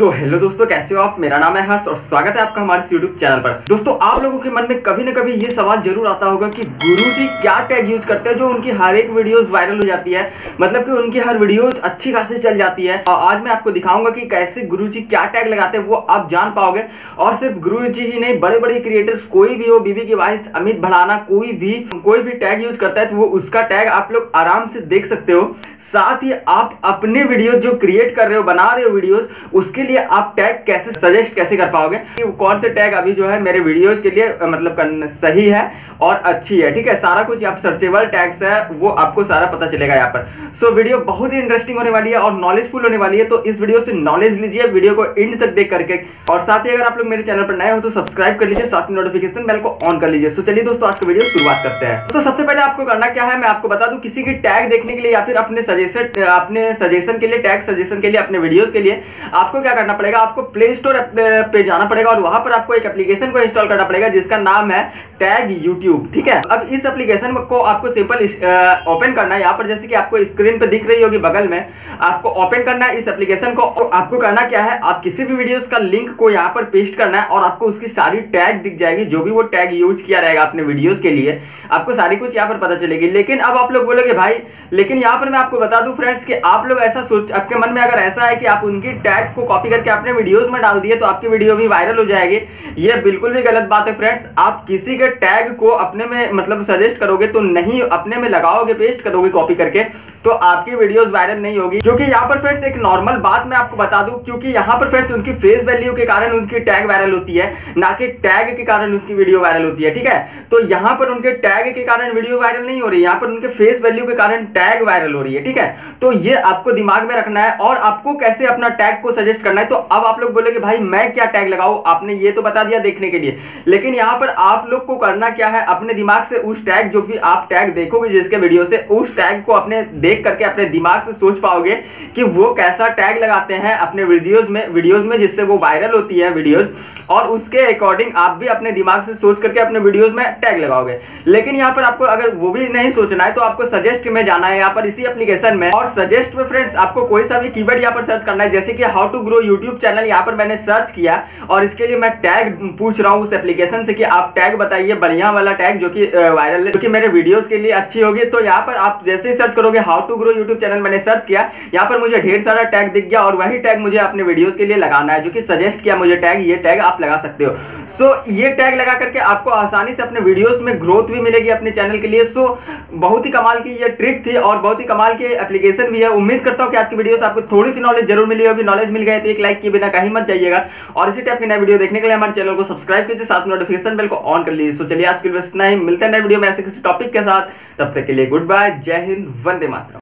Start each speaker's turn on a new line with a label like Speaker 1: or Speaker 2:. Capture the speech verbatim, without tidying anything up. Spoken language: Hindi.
Speaker 1: सो so, हेलो दोस्तों, कैसे हो आप। मेरा नाम है हर्ष और स्वागत है आपका हमारे यूट्यूब चैनल पर। दोस्तों, आप लोगों के मन में कभी न कभी ये सवाल जरूर आता होगा कि गुरुजी क्या टैग यूज करते हैं जो उनकी हर एक वीडियोस वायरल हो जाती है, मतलब कि उनकी हर वीडियोस अच्छी खासी चल जाती है। और आज मैं आपको दिखाऊंगा कि कैसे गुरुजी क्या टैग लगाते हैं, वो आप जान पाओगे। और सिर्फ गुरुजी ही नहीं, बड़े बड़े क्रिएटर्स कोई भी हो, बीबी की वाइस, अमित भड़ाना, कोई भी कोई भी टैग यूज करता है तो वो उसका टैग आप लोग आराम से देख सकते हो। साथ ही आप अपने वीडियो जो क्रिएट कर रहे हो, बना रहे हो वीडियोस, उसके लिए आप टैग कैसे सजेस्ट कैसे कर पाओगे कि कौन से टैग अभी जो है मेरे वीडियोस के लिए मतलब सही है और अच्छी है। ठीक है, सारा कुछ आप सर्चेबल टैग्स है वो आपको सारा पता चलेगा यहाँ पर। सो so, वीडियो बहुत ही इंटरेस्टिंग होने वाली है और नॉलेजफुल होने वाली है, तो इस वीडियो से नॉलेज लीजिए वीडियो को एंड तक देख करके। और साथ ही अगर आप लोग मेरे चैनल पर नए हो तो सब्सक्राइब कर लीजिए, साथ ही नोटिफिकेशन बेल को ऑन कर लीजिए। सो so, चलिए दोस्तों, आज की वीडियो शुरुआत करते हैं। तो सबसे पहले आपको करना क्या है, मैं आपको बता दूं। किसी की टैग देखने के लिए या फिर अपने सजेशन अपने सजेशन के लिए, टैग सजेशन के लिए, अपने वीडियोस के लिए आपको क्या करना पड़ेगा, आपको प्ले स्टोर पे जाना पड़ेगा और वहां पर आपको एक एप्लीकेशन को इंस्टॉल करना पड़ेगा जिसका नाम है टैग यूट्यूब। ठीक है, अब इस एप्लीकेशन को आपको सिंपल ओपन करना है। यहाँ पर जैसे कि आपको स्क्रीन पे दिख रही होगी बगल में, आपको ओपन करना है इस एप्लीकेशन को। आपको करना क्या है, आप किसी भी वीडियोस का लिंक को यहाँ पर पेस्ट करना है और आपको उसकी सारी टैग दिख जाएगी, जो भी वो टैग यूज किया रहेगा अपने वीडियोस के लिए, आपको सारी कुछ यहाँ पर पता चलेगी। लेकिन अब आप लोग बोलोगे भाई, लेकिन यहाँ पर मैं आपको बता दूं फ्रेंड्स कि आप लोग ऐसा सोच, आपके मन में अगर ऐसा है कि आप उनकी टैग को कॉपी करके अपने वीडियोस में डाल दिए तो आपकी वीडियो भी वायरल हो जाएगी, ये बिल्कुल भी गलत बात है फ्रेंड्स। आप किसी के टैग को अपने में मतलब सजेस्ट करोगे तो नहीं, अपने में लगाओगे, पेस्ट करोगे कॉपी करके, तो आपकी वीडियोस वायरल नहीं होगी। क्योंकि यहाँ पर फ्रेंड्स एक नॉर्मल बात मैं आपको बता दूं, क्योंकि यहाँ पर फ्रेंड्स उनकी फेस वैल्यू के कारण उनकी टैग वायरल होती है, ना कि टैग के कारण उनकी वीडियो वायरल होती है। ठीक है, तो यहाँ पर उनके टैग के कारण वीडियो वायरल नहीं हो रही है, यहाँ पर उनके फेस वैल्यू के कारण टैग वायरल हो रही है। ठीक है, तो ये आपको दिमाग में रखना है। और आपको कैसे अपना टैग को सजेस्ट करना है, तो अब आप लोग बोलेगे भाई मैं क्या टैग लगाऊं, आपने ये तो बता दिया देखने के लिए, लेकिन यहाँ पर आप लोग को करना क्या है, अपने दिमाग से उस टैग, जो भी आप टैग देखोगे जिसके वीडियो से, उस टैग को अपने देख करके अपने दिमाग से सोच पाओगे कि वो कैसा टैग लगाते हैं अपने वीडियोस में वीडियोस में जिससे वो वायरल होती है वीडियोस, और उसके अकॉर्डिंग आप भी अपने दिमाग से सोच करके अपने वीडियोस में टैग लगाओगे। लेकिन यहाँ पर आपको अगर वो भी नहीं सोचना है तो आपको सजेस्ट में जाना है, यहाँ पर इसी एप्लीकेशन में। और सजेस्ट में फ्रेंड्स आपको कोई सा भी कीवर्ड यहाँ पर सर्च करना है, जैसे कि how to grow YouTube channel, यहाँ पर मैंने सर्च किया और इसके लिए मैं टैग पूछ रहा हूँ उस एप्लीकेशन से कि आप टैग बताइए बढ़िया वाला टैग जो कि वायरल है, जो कि मेरे वीडियोस के लिए अच्छी होगी। तो यहाँ पर आप जैसे ही सर्च करोगे how to grow YouTube channel, मैंने सर्च किया, यहाँ पर मुझे ढेर सारा टैग दिख गया और वही टैग मुझे अपने वीडियोस के लिए लगाना है, जो कि सजेस्ट किया मुझे टैग, ये टैग आप लगा सकते हो। सो ये टैग लगा करके आपको आसानी से अपने वीडियोस में ग्रोथ भी मिलेगी अपने चैनल के लिए। सो बहुत ही कमाल की ये ट्रिक थी और बहुत ही कमाल की एप्लीकेशन भी है। उम्मीद करता हूँ कि आज की वीडियो से आपको थोड़ी सी नॉलेज जरूर मिली होगी। नॉलेज मिल गए तो एक लाइक किए बिना कहीं मत जाइएगा और इसी टाइप की नई वीडियो देखने के लिए हमारे चैनल को सब्सक्राइब कीजिए, साथ में नोटिफिकेशन बेल को ऑन कर लीजिए। सो चलिए आज के लिए बस इतना ही, मिलते हैं नए वीडियो में ऐसे किसी टॉपिक के साथ। तब तक के लिए गुड बाय, जय हिंद, वंदे मातरम।